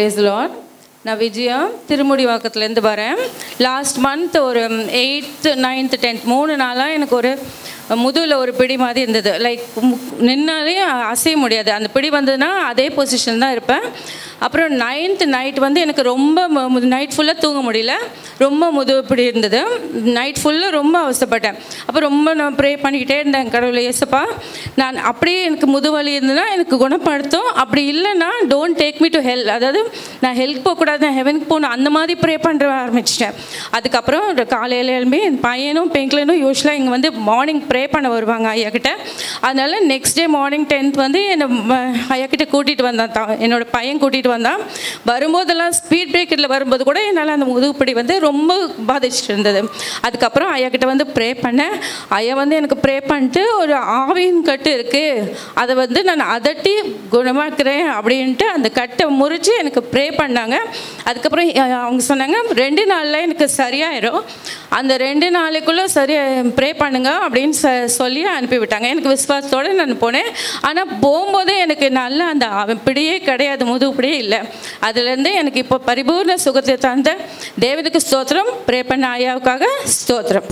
Praise the Lord. நான் விஜயா திருமுடிவாக்கத்துலேருந்து வரேன். Last month ஒரு 8th 9th 10th 3 நாளாக எனக்கு ஒரு முதுகில் ஒரு பிடி மாதிரி இருந்தது. லைக் நின்னாலே அசைய முடியாது. அந்த பிடி வந்ததுன்னா அதே பொசிஷன் தான் இருப்பேன். அப்புறம் 9th நைட் எனக்கு ரொம்ப நைட் ஃபுல்லாக தூங்க முடியல. ரொம்ப முதுகு பிடி இருந்தது. நைட் ஃபுல்லாக ரொம்ப அவசப்பட்டேன். அப்போ ரொம்ப நான் ப்ரே பண்ணிக்கிட்டே இருந்தேன், கடவுளை இயேசுப்பா நான் அப்படியே எனக்கு முதுவலி இருந்ததுன்னா எனக்கு குணப்படுத்தும், அப்படி இல்லைன்னா don't take me to hell, அதாவது நான் ஹெல்த் போகக்கூடாது, நான் ஹெவனுக்கு போகணும், அந்த மாதிரி ப்ரே பண்ணுற ஆரம்பிச்சிட்டேன். அதுக்கப்புறம் காலையில் எழும்பி என் பையனும் பெண்களும் யூஸ்வலாக இங்கே மார்னிங் ப்ரே பண்ண வருவாங்க ஐயாக்கிட்ட. அதனால நெக்ஸ்ட் டே மார்னிங் 10th என்னை ஐயாக்கிட்ட கூட்டிகிட்டு வந்தான். என்னோடய பையன் கூட்டிகிட்டு வந்தான். வரும்போதெல்லாம் ஸ்பீட் பிரேக்கரில் வரும்போது கூட என்னால் அந்த முதுகுப்பிடி ரொம்ப பாதிச்சுட்டு இருந்தது. அதுக்கப்புறம் ஐயாக்கிட்ட ப்ரே பண்ணேன். ஐயா எனக்கு ப்ரே பண்ணிட்டு ஒரு ஆவியின் கட்டு இருக்குது, அதை நான் அதட்டி குணமாக்குறேன் அப்படின்ட்டு அந்த கட்டை முறித்து எனக்கு ப்ரே பண்ணாங்க. அதுக்கப்புறம் அவங்க சொன்னாங்க 2 நாளில் எனக்கு சரியாயிடும், அந்த 2 நாளைக்குள்ளே சரியாக ப்ரே பண்ணுங்க அப்படின்னு சொல்லி அனுப்பிவிட்டாங்க. எனக்கு விசுவாசத்தோடு நான் போனேன். ஆனால் போகும்போதே எனக்கு நல்ல அந்த பிடியே கிடையாது, முதுகு பிடியே இல்லை. அதுலேருந்து எனக்கு இப்போ பரிபூர்ண சுகத்தை தந்த தேவனுக்கு ஸ்தோத்திரம். ப்ரே பண்ண ஐயாவுக்காக ஸ்தோத்திரம்.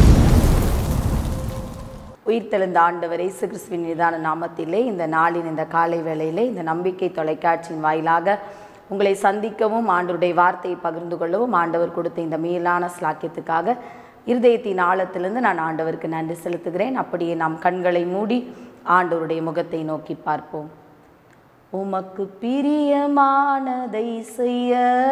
உயிர்த்தெழுந்த ஆண்டவர் இயேசு கிறிஸ்துவின் மீதான நாமத்திலே இந்த நாளின் இந்த காலை வேளையிலே இந்த நம்பிக்கை தொலைக்காட்சியின் வாயிலாக உங்களை சந்திக்கவும் ஆண்டவருடைய வார்த்தையை பகிர்ந்து கொள்ளவும் ஆண்டவர் கொடுத்த இந்த மேலான ஸ்லாக்கியத்துக்காக இருதயத்தின் ஆழத்திலிருந்து நான் ஆண்டவருக்கு நன்றி செலுத்துகிறேன். அப்படியே நாம் கண்களை மூடி ஆண்டவருடைய முகத்தை நோக்கி பார்ப்போம். உமக்கு பிரியமானதை செய்ய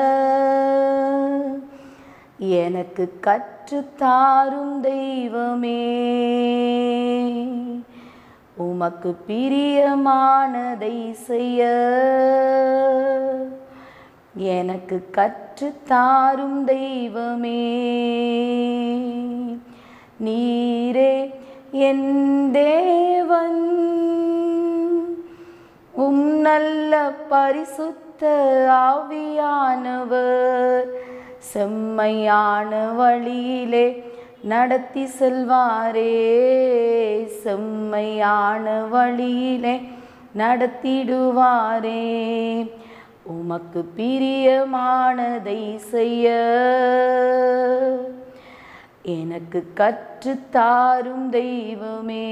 எனக்கு கற்றுத்தாரும் தெய்வமே, உமக்கு பிரியமானதை செய்ய எனக்கு கற்றுத்தாரும் தெய்வமே, நீரே என் தேவன், நல்ல பரிசுத்த ஆவியானவர் செம்மையான வழியிலே நடத்தி செல்வாரே, செம்மையான வழியிலே நடத்திடுவாரே, உமக்கு பிரியமானதை செய்ய எனக்கு கற்றுத்தாரும் தெய்வமே.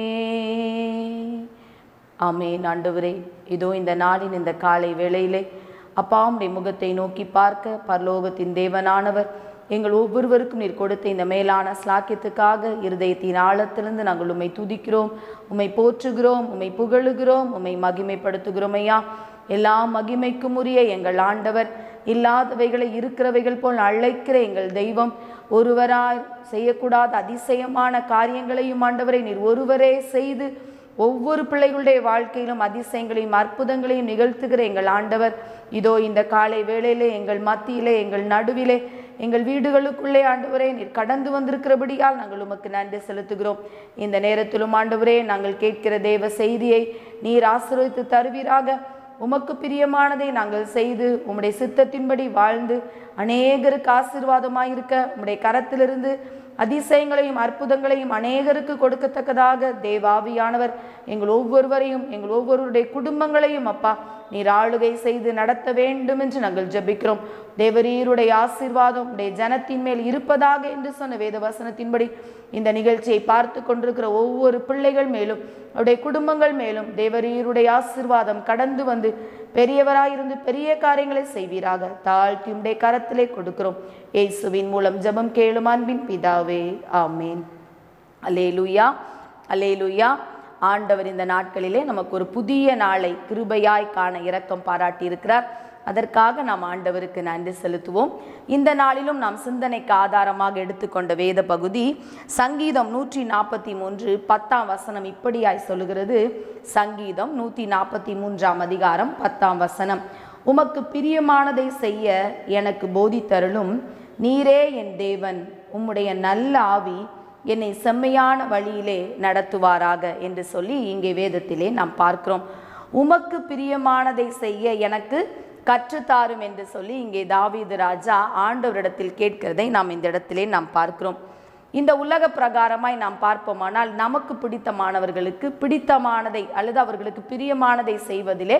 ஆமென். ஆண்டவரே, இதோ இந்த நாளின் இந்த காலை வேளையிலே அப்பா உம்முடைய முகத்தை நோக்கி பார்க்க பரலோகத்தின் தேவனானவர் எங்கள் ஒவ்வொருவருக்கும் நீர் கொடுத்த இந்த மேலான ஸ்லாக்கியத்துக்காக இருதயத்தின் ஆழத்திலிருந்து நாங்கள் உம்மை துதிக்கிறோம், உம்மை போற்றுகிறோம், உம்மை புகழுகிறோம், உம்மை மகிமைப்படுத்துகிறோம். ஐயா, எல்லா மகிமைக்கும் உரிய எங்கள் ஆண்டவர், இல்லாதவைகளை இருக்கிறவைகள் போல் அழைக்கிற எங்கள் தெய்வம், ஒருவராய் செய்யக்கூடாத அதிசயமான காரியங்களையும் ஆண்டவரை நீர் ஒருவரே செய்து ஒவ்வொரு பிள்ளைகளுடைய வாழ்க்கையிலும் அதிசயங்களையும் அற்புதங்களையும் நிகழ்த்துகிற எங்கள் ஆண்டவர், இதோ இந்த காலை வேளையிலே எங்கள் மத்தியிலே எங்கள் நடுவிலே எங்கள் வீடுகளுக்குள்ளே ஆண்டவரே நீர் கடந்து வந்திருக்கிறபடியால் நாங்கள் உமக்கு நன்றி செலுத்துகிறோம். இந்த நேரத்திலும் ஆண்டவரே நாங்கள் கேட்கிற தேவ செய்தியை நீர் ஆசீர்வதித்து தருவீராக. உமக்கு பிரியமானதை நாங்கள் செய்து உம்முடைய சித்தத்தின்படி வாழ்ந்து அநேகருக்கு ஆசீர்வாதமாயிருக்க உம்முடைய கரத்திலிருந்து அதிசயங்களையும் அற்புதங்களையும் அநேகருக்கு கொடுக்கத்தக்கதாக தேவாவியானவர் எங்கள் ஒவ்வொருவரையும் எங்கள் ஒவ்வொருவருடைய குடும்பங்களையும் அப்பா நீர் ஆளுகை செய்து நடத்த வேண்டும் என்று நாங்கள் ஜெபிக்கிறோம். தேவரீருடைய ஆசீர்வாதம் உடைய ஜனத்தின் மேல் இருப்பதாக என்று சொன்ன வேத வசனத்தின்படி இந்த நிகழ்ச்சியை பார்த்து கொண்டிருக்கிற ஒவ்வொரு பிள்ளைகள் மேலும் அவருடைய குடும்பங்கள் மேலும் தேவரீருடைய ஆசீர்வாதம் கடந்து வந்து பெரியவராயிருந்து பெரிய காரியங்களை செய்வீராக. தாழ்த்தி உடைய கரத்திலே கொடுக்கிறோம். இயேசுவின் மூலம் ஜெபம் கேளும் அன்பின் பிதாவே, ஆமேன். அல்லேலூயா, அல்லேலூயா. ஆண்டவர் இந்த நாட்களிலே நமக்கு ஒரு புதிய நாளை கிருபையாய் காண இரக்கம் பாராட்டி இருக்கிறார். அதற்காக நாம் ஆண்டவருக்கு நன்றி செலுத்துவோம். இந்த நாளிலும் நாம் சிந்தனைக்கு ஆதாரமாக எடுத்துக்கொண்ட வேத பகுதி சங்கீதம் 143 10ஆம் வசனம் இப்படியாய் சொல்லுகிறது. சங்கீதம் 143ஆம் அதிகாரம் 10ஆம் வசனம், உமக்கு பிரியமானதை செய்ய எனக்கு போதித்தருளும், நீரே என் தேவன், உம்முடைய நல்ல ஆவி என்னை செம்மையான வழியிலே நடத்துவாராக என்று சொல்லி இங்கே வேதத்திலே நாம் பார்க்கிறோம். உமக்கு பிரியமானதை செய்ய எனக்கு கற்றுத்தாரும் என்று சொல்லி இங்கே தாவீது ராஜா ஆண்டவரிடத்தில் கேட்கிறதை நாம் இந்த இடத்திலே நாம் பார்க்கிறோம். இந்த உலக பிரகாரமாய் நாம் பார்ப்போமானால் நமக்கு பிடித்தமானவர்களுக்கு பிடித்தமானதை அல்லது அவர்களுக்கு பிரியமானதை செய்வதிலே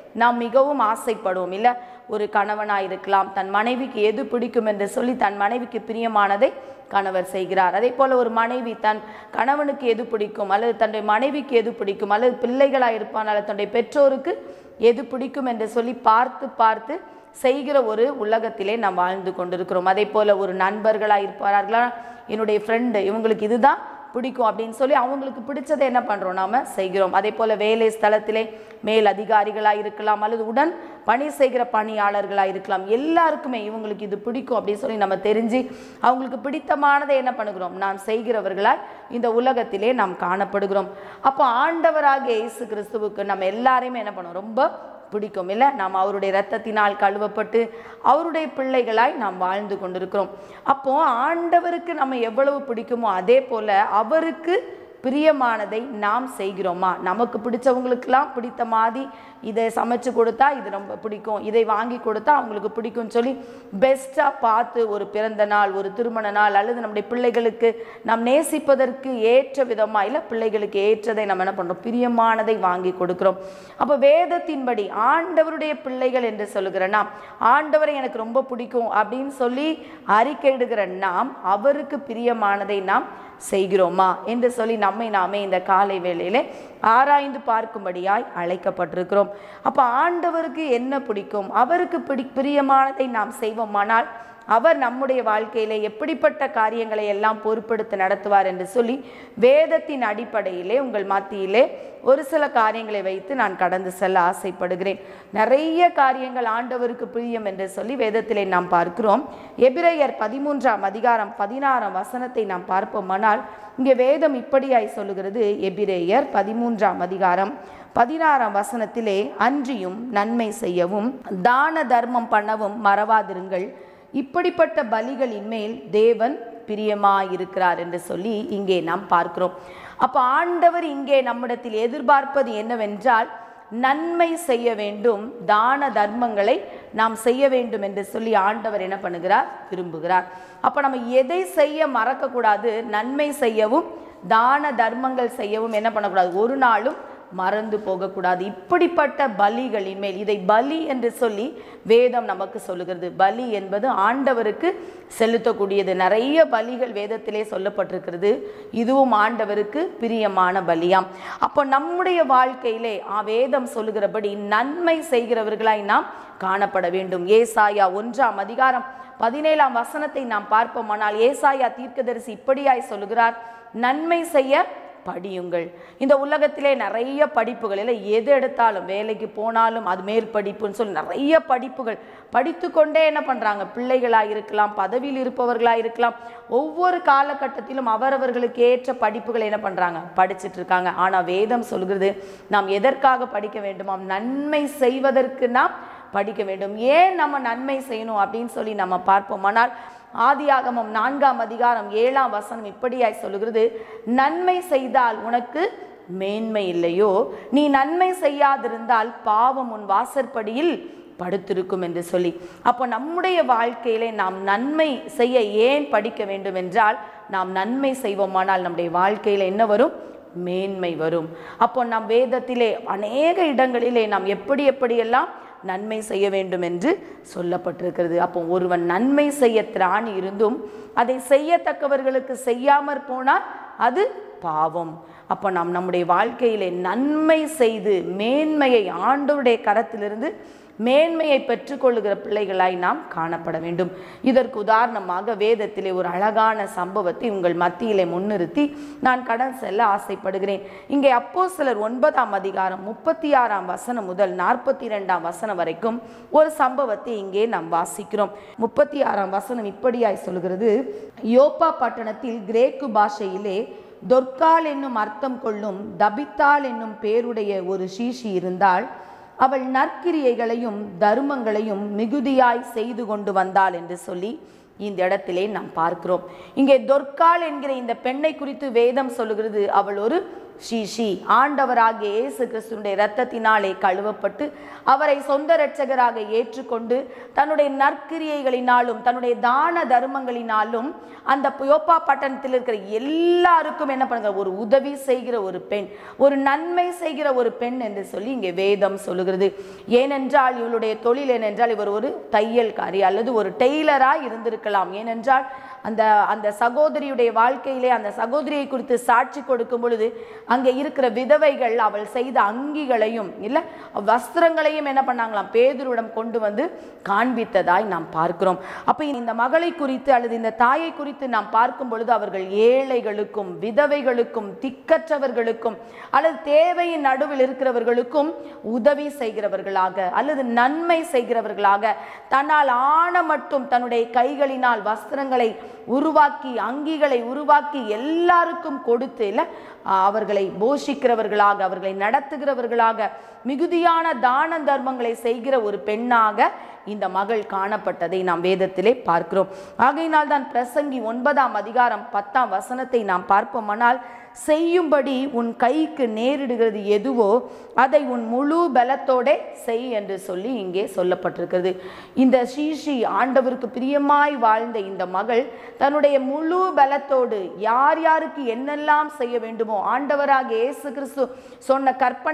நாம் மிகவும் ஆசைப்படுவோம் இல்லை? ஒரு கணவனாக இருக்கலாம், தன் மனைவிக்கு எது பிடிக்கும் என்று சொல்லி தன் மனைவிக்கு பிரியமானதை கணவர் செய்கிறார். அதே போல் ஒரு மனைவி தன் கணவனுக்கு எது பிடிக்கும் அல்லது தன்னுடைய மனைவிக்கு எது பிடிக்கும் அல்லது பிள்ளைகளாக இருப்பான் அல்லது தன்னுடைய பெற்றோருக்கு எது பிடிக்கும் என்று சொல்லி பார்த்து பார்த்து செய்கிற ஒரு உலகத்திலே நாம் வாழ்ந்து கொண்டிருக்கிறோம். அதே போல் ஒரு நண்பர்களாக இருப்பார்களா, என்னுடைய ஃப்ரெண்டு இவங்களுக்கு இதுதான் பிடிக்கும் அப்படின்னு சொல்லி அவங்களுக்கு பிடிச்சதை என்ன பண்ணுறோம், நாம் செய்கிறோம். அதே போல் வேலை ஸ்தலத்திலே மேல் அதிகாரிகளாக இருக்கலாம் அல்லது உடன் பணி செய்கிற பணியாளர்களாக இருக்கலாம், எல்லாருக்குமே இவங்களுக்கு இது பிடிக்கும் அப்படின்னு சொல்லி நம்ம தெரிஞ்சு அவங்களுக்கு பிடித்தமானதை என்ன பண்ணுகிறோம், நாம் செய்கிறவர்களாய் இந்த உலகத்திலே நாம் காணப்படுகிறோம். அப்போ ஆண்டவராகிய இயேசு கிறிஸ்துவுக்கு நம்ம எல்லாரையுமே என்ன பண்ணுவோம், ரொம்ப பிடிக்கும் இல்லை? நாம் அவருடைய இரத்தத்தினால் கழுவப்பட்டு அவருடைய பிள்ளைகளாய் நாம் வாழ்ந்து கொண்டிருக்கிறோம். அப்போ ஆண்டவருக்கு நம்ம எவ்வளவு பிடிக்குமோ அதே போல அவருக்கு பிரியமானதை நாம் செய்கிறோமா? நமக்கு பிடிச்சவங்களுக்கெல்லாம் பிடித்த மாதிரி இதை சமைச்சு கொடுத்தா இது ரொம்ப பிடிக்கும், இதை வாங்கி கொடுத்தா அவங்களுக்கு பிடிக்கும்னு சொல்லி பெஸ்ட்டாக பார்த்து ஒரு பிறந்த நாள், ஒரு திருமண நாள் அல்லது நம்முடைய பிள்ளைகளுக்கு நாம் நேசிப்பதற்கு ஏற்ற விதமாக இல்லை, பிள்ளைகளுக்கு ஏற்றதை நம்ம என்ன பண்ணுறோம், பிரியமானதை வாங்கி கொடுக்குறோம். அப்போ வேதத்தின்படி ஆண்டவருடைய பிள்ளைகள் என்று சொல்லுகிற நாம், ஆண்டவரை எனக்கு ரொம்ப பிடிக்கும் அப்படின்னு சொல்லி அறிக்கையிடுகிற நாம் அவருக்கு பிரியமானதை நாம் செய்கிறோமா என்று சொல்லி நம்மை நாமே இந்த காலை வேளையிலே ஆராய்ந்து பார்க்கும்படியாய் அழைக்கப்பட்டிருக்கிறோம். அப்போ ஆண்டவருக்கு என்ன பிடிக்கும், அவருக்கு பிரியமானதை நாம் செய்வோமானால் அவர் நம்முடைய வாழ்க்கையிலே எப்படிப்பட்ட காரியங்களை எல்லாம் பொறுப்பெடுத்து நடத்துவார் என்று சொல்லி வேதத்தின் அடிப்படையிலே உங்கள் மத்தியிலே ஒரு சில காரியங்களை வைத்து நான் கடந்து செல்ல ஆசைப்படுகிறேன். நிறைய காரியங்கள் ஆண்டவருக்கு பிரியம் என்று சொல்லி வேதத்திலே நாம் பார்க்கிறோம். எபிரேயர் 13ஆம் அதிகாரம் 16ஆம் வசனத்தை நாம் பார்ப்போமானால் இங்கே வேதம் இப்படியாய் சொல்லுகிறது. எபிரேயர் 13ஆம் அதிகாரம் 16ஆம் வசனத்திலே, அன்றியும் நன்மை செய்யவும் தான தர்மம் பண்ணவும் மறவாதிருங்கள், இப்படிப்பட்ட பலிகளின் மேல் தேவன் பிரியமாயிருக்கிறார் என்று சொல்லி இங்கே நாம் பார்க்கிறோம். அப்போ ஆண்டவர் இங்கே நம்மிடத்தில் எதிர்பார்ப்பது என்னவென்றால் நன்மை செய்ய வேண்டும், தான தர்மங்களை நாம் செய்ய வேண்டும் என்று சொல்லி ஆண்டவர் என்ன பண்ணுகிறார், விரும்புகிறார். அப்போ நம்ம எதை செய்ய மறக்கக்கூடாது, நன்மை செய்யவும் தான தர்மங்கள் செய்யவும் என்ன பண்ணக்கூடாது, ஒரு நாளும் மறந்து போகக்கூடாது. இப்படிப்பட்ட பலிகளின் மேல், இதை பலி என்று சொல்லி வேதம் நமக்கு சொல்லுகிறது. பலி என்பது ஆண்டவருக்கு செலுத்தக்கூடியது. நிறைய பலிகள் வேதத்திலே சொல்லப்பட்டிருக்கிறது. இதுவும் ஆண்டவருக்கு பிரியமான பலியாம். அப்போ நம்முடைய வாழ்க்கையிலே வேதம் சொல்லுகிறபடி நன்மை செய்கிறவர்களாய் நாம் காணப்பட வேண்டும். ஏசாயா 1ஆம் அதிகாரம் 17ஆம் வசனத்தை நாம் பார்ப்போமானால் ஏசாயா தீர்க்கதரிசி இப்படியாய் சொல்லுகிறார், நன்மை செய்ய படியுங்கள். இந்த உலகத்திலே நிறைய படிப்புகள் இல்லை, எது எடுத்தாலும் வேலைக்கு போனாலும் அது மேற்படிப்புன்னு சொல்லி நிறைய படிப்புகள் படித்து கொண்டே என்ன பண்ணுறாங்க, பிள்ளைகளாக இருக்கலாம், பதவியில் இருப்பவர்களாக இருக்கலாம், ஒவ்வொரு காலகட்டத்திலும் அவரவர்களுக்கு ஏற்ற படிப்புகளை என்ன பண்ணுறாங்க, படிச்சுட்டு இருக்காங்க. ஆனால் வேதம் சொல்கிறது நாம் எதற்காக படிக்க வேண்டுமாம், நன்மை செய்வதற்கு நாம் படிக்க வேண்டும். ஏன் நம்ம நன்மை செய்யணும் அப்படின்னு சொல்லி நம்ம பார்ப்போமானால் ஆதியாகமம் 4ஆம் அதிகாரம் 7ஆம் வசனம் இப்படியாய் சொல்லுகிறது, நன்மை செய்தால் உனக்கு மேன்மை இல்லையோ, நீ நன்மை செய்யாதிருந்தால் பாவம் உன் வாசற்படியில் படுத்திருக்கும் என்று சொல்லி. அப்போ நம்முடைய வாழ்க்கையிலே நாம் நன்மை செய்ய ஏன் படிக்க வேண்டும் என்றால், நாம் நன்மை செய்வோமானால் நம்முடைய வாழ்க்கையில் என்ன வரும், மேன்மை வரும். அப்போ நம் வேதத்திலே அநேக இடங்களிலே நாம் எப்படியெல்லாம் நன்மை செய்ய வேண்டும் என்று சொல்லப்பட்டிருக்கிறது. அப்போ ஒருவன் நன்மை செய்ய திராணி இருந்தும் அதை செய்யத்தக்கவர்களுக்கு செய்யாமற் போனால் அது பாவம். அப்போ நாம் நம்முடைய வாழ்க்கையிலே நன்மை செய்து மேன்மையை, ஆண்டவருடைய கரத்திலிருந்து மேன்மையை பெற்றுக்கொள்ளுகிற பிள்ளைகளாய் நாம் காணப்பட வேண்டும். இதற்கு உதாரணமாக வேதத்திலே ஒரு அழகான சம்பவத்தை உங்கள் மத்தியிலே முன்னிறுத்தி நான் கடன் செல்ல ஆசைப்படுகிறேன். இங்கே அப்போஸ்தலர் 9ஆம் அதிகாரம் 36ஆம் வசனம் முதல் 42ஆம் வசனம் வரைக்கும் ஒரு சம்பவத்தை இங்கே நாம் வாசிக்கிறோம். 36ஆம் வசனம் இப்படியாய் சொல்கிறது, யோப்பா பட்டணத்தில் கிரேக்கு பாஷையிலே தொர்க்காள் என்னும் அர்த்தம் கொள்ளும் தபித்தாள் என்னும் பேருடைய ஒரு சீஷி இருந்தாள். அவள் நற்கிரியைகளையும் தர்மங்களையும் மிகுதியாய் செய்து கொண்டு வந்தாள் என்று சொல்லி இந்த இடத்திலே நாம் பார்க்கிறோம். இங்கே தொர்க்காள் என்கிற இந்த பெண்ணை குறித்து வேதம் சொல்லுகிறது, அவள் ஒரு ஷீஷி ஆண்டவராகிய இயேசு கிறிஸ்துவினுடைய இரத்தத்தினாலே கழுவப்பட்டு அவரை சொந்த இரட்சகராக ஏற்றுக்கொண்டு தன்னுடைய நற்கிரியைகளினாலும் தன்னுடைய தான தர்மங்களினாலும் அந்த யோப்பா பட்டணத்தில் இருக்கிற எல்லாருக்கும் என்ன பண்ணுங்க, ஒரு உதவி செய்கிற ஒரு பெண், ஒரு நன்மை செய்கிற ஒரு பெண் என்று சொல்லி இங்கே வேதம் சொல்லுகிறது. ஏனென்றால் இவளுடைய தொழில் ஏனென்றால் இவர் ஒரு தையல்காரி அல்லது ஒரு டெய்லராக இருந்திருக்கலாம். ஏனென்றால் அந்த சகோதரியுடைய வாழ்க்கையிலே அந்த சகோதரியை குறித்து சாட்சி கொடுக்கும் பொழுது அங்கே இருக்கிற விதவைகள் அவள் செய்த அங்கிகளையும் இல்லை வஸ்திரங்களையும் என்ன பண்ணாங்களாம், பேதுருவிடம் கொண்டு வந்து காண்பித்ததாய் நாம் பார்க்கிறோம். அப்போ இந்த மகளை குறித்து அல்லது இந்த தாயை குறித்து நாம் பார்க்கும் பொழுது அவர்கள் ஏழைகளுக்கும் விதவைகளுக்கும் திக்கற்றவர்களுக்கும் அல்லது தேவையின் நடுவில் இருக்கிறவர்களுக்கும் உதவி செய்கிறவர்களாக அல்லது நன்மை செய்கிறவர்களாக தன்னால் ஆன மட்டும் தன்னுடைய கைகளினால் வஸ்திரங்களை உருவாக்கி அங்கிகளை உருவாக்கி எல்லாருக்கும் கொடுத்து அவர்களை போஷிக்கிறவர்களாக அவர்களை நடத்துகிறவர்களாக மிகுதியான தான தர்மங்களை செய்கிற ஒரு பெண்ணாக இந்த மகள் காணப்பட்டதை நாம் வேதத்திலே பார்க்கிறோம். ஆகையினால் தான் பிரசங்கி 9ஆம் அதிகாரம் 10ஆம் வசனத்தை நாம் பார்ப்போமானால், செய்யும்படி உன் கைக்கு நேரிடுகிறது எதுவோ அதை உன் முழு பலத்தோட செய் என்று சொல்லி இங்கே சொல்லப்பட்டிருக்கிறது. இந்த ஷீஷி ஆண்டவருக்கு பிரியமாய் வாழ்ந்த இந்த மகள் தன்னுடைய முழு பலத்தோடு யார் யாருக்கு என்னெல்லாம் செய்ய வேண்டுமோ ஆண்டவராக இயேசு கிறிஸ்து சொன்ன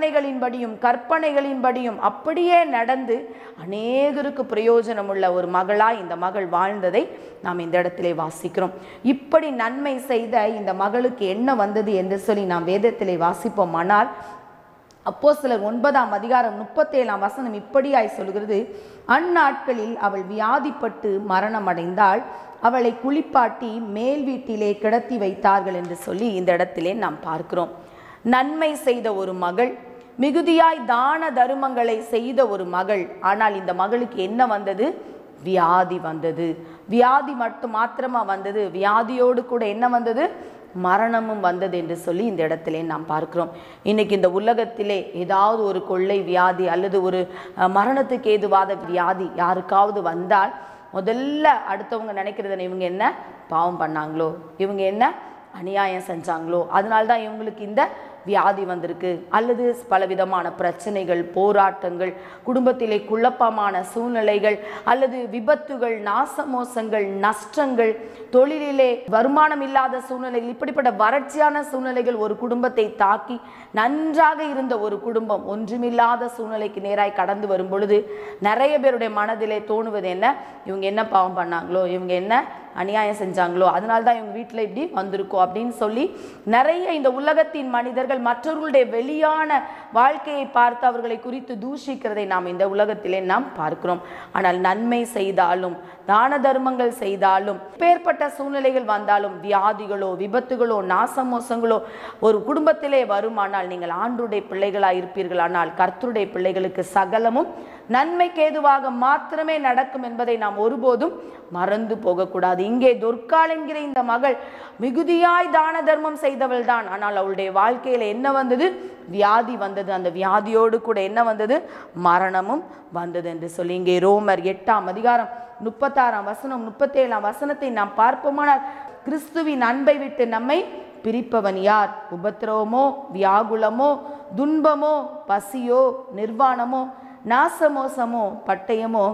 கற்பனைகளின்படியும் அப்படியே நடந்து அநேகருக்கு பிரயோஜனம் உள்ள ஒரு மகளாய் இந்த மகள் வாழ்ந்ததை நாம் இந்த இடத்திலே வாசிக்கிறோம். இப்படி நன்மை செய்த இந்த மகளுக்கு என்ன வந்தது என்று சொல்லி நாம் வேதத்திலே வாசிப்போமானால், அப்போஸ்தலர் 9ஆம் அதிகாரம் 37ஆம் வசனம் இப்படியாய் சொல்கிறது, அந்நாட்களில் அவள் வியாதிப்பட்டு மரணம் அடைந்தாள், அவளை குளிப்பாட்டி மேல் வீட்டிலே கிடத்தி வைத்தார்கள் என்று சொல்லி இந்த இடத்திலே நாம் பார்க்கிறோம். நன்மை செய்த ஒரு மகள், மிகுதியாய் தான தருமங்களை செய்த ஒரு மகள். ஆனால் இந்த மகளுக்கு என்ன வந்தது? வியாதி வந்தது. வியாதி மாத்திரமா வந்தது, வியாதியோடு கூட என்ன வந்தது? மரணமும் வந்தது என்று சொல்லி இந்த இடத்திலே நாம் பார்க்கிறோம். இன்னைக்கு இந்த உலகத்திலே ஏதாவது ஒரு கொள்ளை வியாதி அல்லது ஒரு மரணத்துக்கு ஏதுவாத வியாதி யாருக்காவது வந்தால் முதல்ல அடுத்தவங்க நினைக்கிறது, இவங்க என்ன பாவம் பண்ணாங்களோ, இவங்க என்ன அநியாயம் செஞ்சாங்களோ, அதனால்தான் இவங்களுக்கு இந்த வியாதி வந்திருக்கு, அல்லது பலவிதமான பிரச்சனைகள், போராட்டங்கள், குடும்பத்திலே குழப்பமான சூழ்நிலைகள், அல்லது விபத்துகள், நாசமோசங்கள், நஷ்டங்கள், தொழிலிலே வருமானம் இல்லாத சூழ்நிலைகள், இப்படிப்பட்ட வறட்சியான சூழ்நிலைகள் ஒரு குடும்பத்தை தாக்கி நன்றாக இருந்த ஒரு குடும்பம் ஒன்றுமில்லாத சூழ்நிலைக்கு நேராய் கடந்து வரும் பொழுது நிறைய பேருடைய மனதிலே தோணுவது என்ன, இவங்க என்ன பாவம் பண்ணாங்களோ, இவங்க என்ன அநியாயம் செஞ்சாங்களோ, அதனால்தான் இவங்க வீட்டில் இப்படி வந்திருக்கோம் அப்படின்னு சொல்லி நிறைய இந்த உலகத்தின் மனிதர்கள் மற்றவர்களுடைய வெளியான வாழ்க்கையை பார்த்து அவர்களை குறித்து தூஷிக்கிறதை நாம் இந்த உலகத்திலே நாம் பார்க்கிறோம். ஆனால் நன்மை செய்தாலும் தான தர்மங்கள் செய்தாலும் பேர்பட்ட சூழ்நிலைகள் வந்தாலும் வியாதிகளோ விபத்துகளோ நாசமோசங்களோ ஒரு குடும்பத்திலே வருமானால் நீங்கள் ஆண்டவருடைய பிள்ளைகளாக இருப்பீர்கள். ஆனால் கர்த்தருடைய பிள்ளைகளுக்கு சகலமும் நன்மைக்கு ஏதுவாக மாத்திரமே நடக்கும் என்பதை நாம் ஒருபோதும் மறந்து போகக்கூடாது. இங்கே துர்காள் என்கிற இந்த மகள் மிகுதியாய் தான தர்மம் செய்தவள் தான். ஆனால் அவளுடைய வாழ்க்கையில என்ன வந்தது? வியாதி வந்தது. அந்த வியாதியோடு கூட என்ன வந்தது? மரணமும் வந்தது என்று சொல்லி இங்கே ரோமர் 8ஆம் அதிகாரம் 36ஆம் வசனம் 37ஆம் வசனத்தை நாம் பார்ப்போமானால், கிறிஸ்துவின் அன்பை விட்டு நம்மை பிரிப்பவன் யார்? உபத்திரவமோ, வியாகுலமோ, துன்பமோ, பசியோ, நிர்வாணமோ, நாசமோசமோ, பட்டயமோ,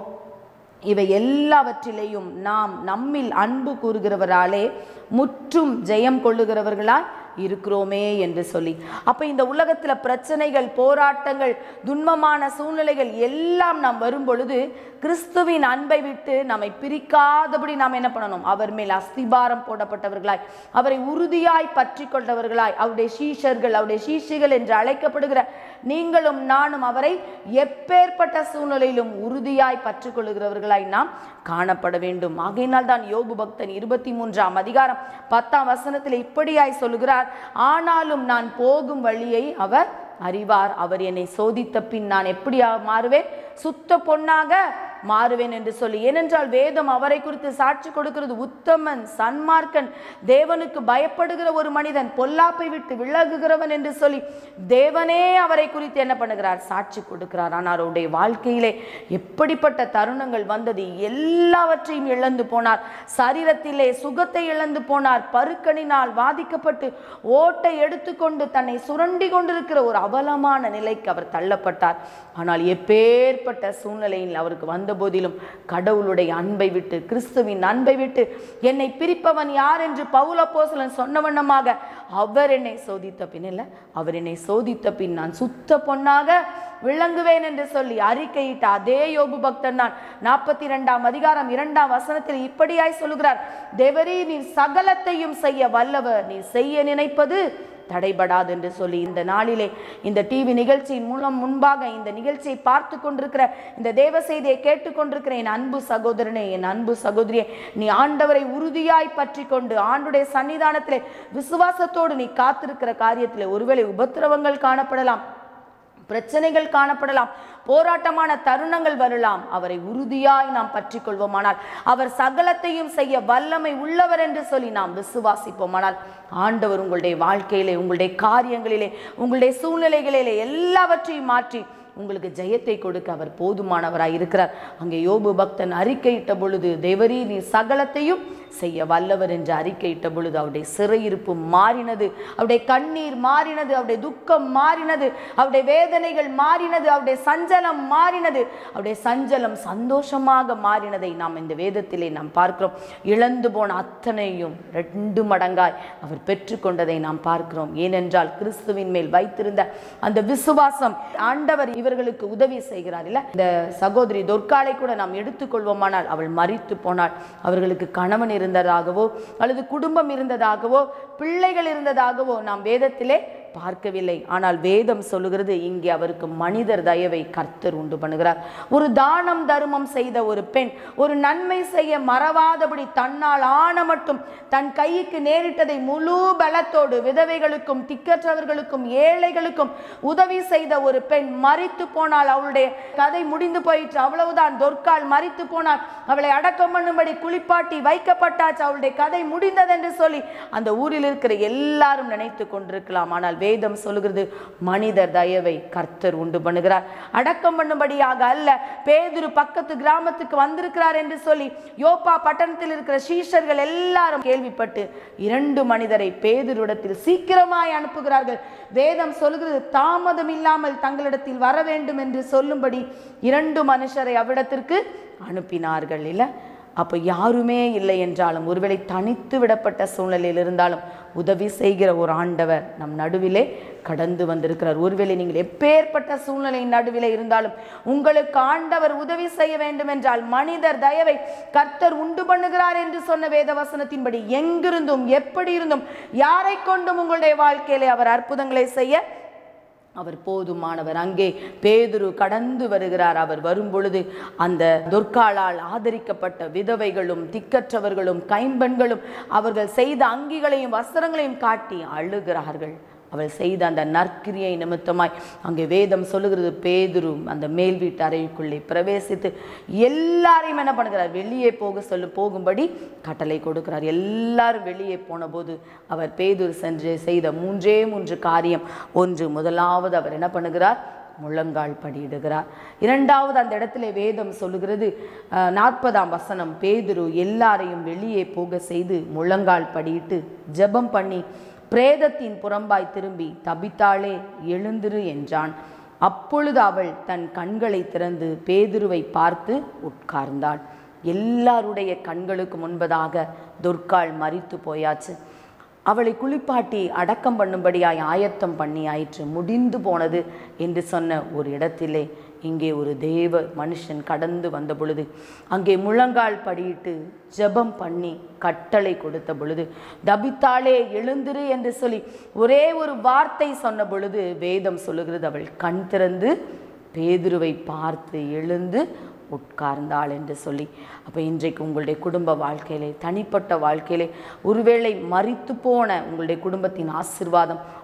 இவை எல்லாவற்றிலேயும் நாம் நம்மில் அன்பு கூறுகிறவராலே முற்றும் ஜெயம் கொள்ளுகிறவர்களாய் இருக்கிறோமே என்று சொல்லி. அப்ப இந்த உலகத்துல பிரச்சனைகள், போராட்டங்கள், துன்பமான சூழ்நிலைகள் எல்லாம் நாம் வரும் பொழுது கிறிஸ்துவின் அன்பை விட்டு நம்மை பிரிக்காதபடி நாம் என்ன பண்ணணும்? அவர் மேல் அஸ்திபாரம் போடப்பட்டவர்களாய், அவரை உறுதியாய் பற்றி கொண்டவர்களாய், அவருடைய சீஷர்கள், அவருடைய சீஷிகள் என்று அழைக்கப்படுகிற நீங்களும் நானும் அவரை எப்பேற்பட்ட சூழ்நிலையிலும் உறுதியாய் பற்றி கொள்ளுகிறவர்களாய் நாம் காணப்பட வேண்டும். ஆகையினால் தான் யோபு பக்தன் 23ஆம் அதிகாரம் 10ஆம் வசனத்தில் இப்படியாய் சொல்லுகிறார், ஆனாலும் நான் போகும் வழியை அவர் அறிவார், அவர் என்னை சோதித்த பின் நான் எப்படி மாறுவேன்? சுத்த பொன்னாக மாறுவேன் என்று சொல்லி. ஏனென்றால் வேதம் அவரை குறித்து சாட்சி கொடுக்கிறது. உத்தமன், சன்மார்க்கன், தேவனுக்கு பயப்படுகிற ஒரு மனிதன், பொல்லாப்பை விட்டு விலகுகிறவன் என்று சொல்லி தேவனே அவரை குறித்து என்ன பண்ணுகிறார்? சாட்சி கொடுக்கிறார். ஆனால் அவருடைய வாழ்க்கையிலே எப்படிப்பட்ட தருணங்கள் வந்தது? எல்லாவற்றையும் இழந்து போனார். சரீரத்திலே சுகத்தை இழந்து போனார். பருக்கணினால் வாதிக்கப்பட்டு ஓட்டை எடுத்துக்கொண்டு தன்னை சுரண்டி கொண்டிருக்கிற ஒரு அவலமான நிலைக்கு அவர் தள்ளப்பட்டார். ஆனால் எப்பேற்பட்ட சூழ்நிலையில் அவருக்கு வந்த போதிலும் கடவுளுடைய அன்பை விட்டு, கிறிஸ்துவின் அன்பை விட்டு, என்னை பிரிப்பவன் யார் என்று பவுல் அப்போஸ்தலன் சொன்ன வண்ணமாக அவர் என்னை சோதித்த பின் இல்லை, அவர் என்னை சோதித்த பின் நான் சுத்த பொன்னாக விளங்குவேன் என்று சொல்லி அறிக்கையிட்ட அதே யோபு பக்தன் தான் 42ஆம் அதிகாரம் 2ஆம் வசனத்தில் இப்படியாய் சொல்லுகிறார், தேவரீ நீர் சகலத்தையும் செய்ய வல்லவர், நீர் செய்ய நினைப்பது தடைபடாது என்று சொல்லி. இந்த நாளிலே இந்த டிவி நிகழ்ச்சியின் மூலம் முன்பாக இந்த நிகழ்ச்சியை பார்த்து கொண்டிருக்கிற, இந்த தேவ செய்தியை கேட்டுக்கொண்டிருக்கிற என் அன்பு சகோதரனே, என் அன்பு சகோதரியே, நீ ஆண்டவரை உறுதியாய் பற்றி கொண்டு ஆண்டுடைய சன்னிதானத்திலே விசுவாசத்தோடு நீ காத்திருக்கிற காரியத்திலே ஒருவேளை உபத்திரவங்கள் காணப்படலாம், பிரச்சனைகள் காணப்படலாம், போராட்டமான தருணங்கள் வரலாம். அவரை உறுதியாய் நாம் பற்றி கொள்வோமானால், அவர் சகலத்தையும் செய்ய வல்லமை உள்ளவர் என்று சொல்லி நாம் விசுவாசிப்போமானால், ஆண்டவர் உங்களுடைய வாழ்க்கையிலே, உங்களுடைய காரியங்களிலே, உங்களுடைய சூழ்நிலைகளிலே எல்லாவற்றையும் மாற்றி உங்களுக்கு ஜெயத்தை கொடுக்க அவர் போதுமானவராய் இருக்கிறார். அங்கே யோபு பக்தன் அறிக்கையிட்ட பொழுது, தேவரீ நீ சகலத்தையும் செய்ய வல்லவர் என்று அறிக்கையிட்ட பொழுது அவருடைய சிறையிருப்பு மாறினது, அவருடைய கண்ணீர் மாறினது, அவருடைய துக்கம் மாறினது, அவருடைய வேதனைகள் மாறினது, அவருடைய சஞ்சலம் மாறினது, அவருடைய சஞ்சலம் சந்தோஷமாக மாறினதை நாம் இந்த வேதத்திலே நாம் பார்க்கிறோம். இழந்து போன அத்தனையும் 2 மடங்காய் அவர் பெற்றுக்கொண்டதை நாம் பார்க்கிறோம். ஏனென்றால் கிறிஸ்துவின் மேல் வைத்திருந்த அந்த விசுவாசம் ஆண்டவர் இவர்களுக்கு உதவி செய்கிறார். இல்ல, இந்த சகோதரி தொர்க்காளை கூட நாம் எடுத்துக்கொள்வோமானால், அவள் மரித்து போனாள். அவர்களுக்கு கணவன் இருந்ததாகவோ அல்லது குடும்பம் இருந்ததாகவோ பிள்ளைகள் இருந்ததாகவோ நாம் வேதத்திலே பார்க்கவில்லை. ஆனால் வேதம் சொல்லுகிறது, இங்கே அவருக்கு மனிதர் தயவை கர்த்தர் உண்டு பண்ணுகிறார். ஒரு தானம் தர்மம் செய்த ஒரு பெண், ஒரு நன்மை செய்ய மறவாதபடி தன்னால் ஆன மட்டும் தன் கைக்கு நேரிட்டதை முழு பலத்தோடு விதவைகளுக்கும் திக்கற்றவர்களுக்கும் ஏழைகளுக்கும் உதவி செய்த ஒரு பெண் மரித்து போனால், அவளுடைய கதை முடிந்து போயிற்று, அவ்வளவுதான். தொர்க்காள் மரித்து போனால், அவளை அடக்கம் பண்ணும்படி குளிப்பாட்டி வைக்கப்பட்டாச்சு, அவளுடைய கதை முடிந்தது என்று சொல்லி அந்த ஊரில் இருக்கிற எல்லாரும் நினைத்து கொண்டிருக்கலாம். ஆனால் வேதம் சொல்லுகிறது, மனிதர் தயவை கர்த்தர் உண்டு பண்ணுகிறார். அடக்கம் பண்ணும்படியாக அல்ல, பேதுரு பக்கத்து கிராமத்துக்கு வந்திருக்கிறார் என்று சொல்லி யோப்பா பட்டணத்தில் இருக்கிற சீஷர்கள் எல்லாரும் கேள்விப்பட்டு 2 மனிதரை பேதுருவிடத்தில் சீக்கிரமாய் அனுப்புகிறார்கள். வேதம் சொல்லுகிறது, தாமதம் இல்லாமல் தங்களிடத்தில் வர வேண்டும் என்று சொல்லும்படி 2 மனுஷரை அவ்விடத்திற்கு அனுப்பினார்கள். இல்ல, அப்போ யாருமே இல்லை என்றாலும், ஒருவேளை தனித்து விடப்பட்ட சூழ்நிலையில் இருந்தாலும் உதவி செய்கிற ஒரு ஆண்டவர் நம் நடுவிலே கடந்து வந்திருக்கிறார். ஒருவேளை நீங்கள் எப்பேற்பட்ட சூழ்நிலையின் நடுவிலே இருந்தாலும் உங்களுக்கு ஆண்டவர் உதவி செய்ய வேண்டும் என்றால், மனிதர் தயவை கர்த்தர் உண்டு பண்ணுகிறார் என்று சொன்ன வேத வசனத்தின்படி எங்கிருந்தும் எப்படி இருந்தும் யாரை கொண்டும் உங்களுடைய வாழ்க்கையிலே அவர் அற்புதங்களை செய்ய அவர் போதுமானவர். அங்கே பேதுரு கடந்து வருகிறார். அவர் வரும்பொழுது அந்த தொர்க்காளால் ஆதரிக்கப்பட்ட விதவைகளும் திக்கற்றவர்களும் கைம்பெண்களும் அவர்கள் செய்த அங்கிகளையும் வஸ்திரங்களையும் காட்டி அழுகிறார்கள். அவள் செய்த அந்த நற்கிரியை நிமித்தமாய் அங்கே வேதம் சொல்லுகிறது, பேதுரு அந்த மேல் வீட்டு அறைக்குள்ளே பிரவேசித்து எல்லாரையும் என்ன பண்ணுகிறார்? வெளியே போகும்படி கட்டளை கொடுக்கிறார். எல்லாரும் வெளியே போன போது அவர் பேதுரு சென்று செய்த 3 காரியம். முதலாவது அவர் என்ன பண்ணுகிறார்? முழங்கால் படியிடுகிறார். 2வது அந்த இடத்துல வேதம் சொல்லுகிறது, 40ஆம் வசனம், பேதுரு எல்லாரையும் வெளியே போக செய்து முழங்கால் படியிட்டு ஜெபம் பண்ணி பிரேதத்தின் புறம்பாய் திரும்பி, தபித்தாளே எழுந்திரு என்றான். அப்பொழுது அவள் தன் கண்களை திறந்து பேதுருவை பார்த்து உட்கார்ந்தாள். எல்லாருடைய கண்களுக்கு முன்பதாக தொர்க்காள் மரித்து போயாச்சு. அவளை குளிப்பாட்டி அடக்கம் பண்ணும்படியாய் ஆயத்தம் பண்ணி ஆயிற்று. முடிந்து போனது என்று சொன்ன ஒரு இடத்திலே இங்கே ஒரு தேவ மனுஷன் கடந்து வந்த பொழுது, அங்கே முழங்கால் படியிட்டு ஜெபம் பண்ணி கட்டளை கொடுத்த பொழுது, தபித்தாளே எழுந்திரு என்று சொல்லி ஒரே ஒரு வார்த்தை சொன்ன பொழுது வேதம் சொல்லுகிறது, அவள் கண் திறந்து பேதுருவை பார்த்து எழுந்து உட்கார்ந்தாள் என்று சொல்லி. அப்போ இன்றைக்கு உங்களுடைய குடும்ப வாழ்க்கையிலே, தனிப்பட்ட வாழ்க்கையிலே ஒருவேளை மரித்து போன உங்களுடைய குடும்பத்தின் ஆசீர்வாதம்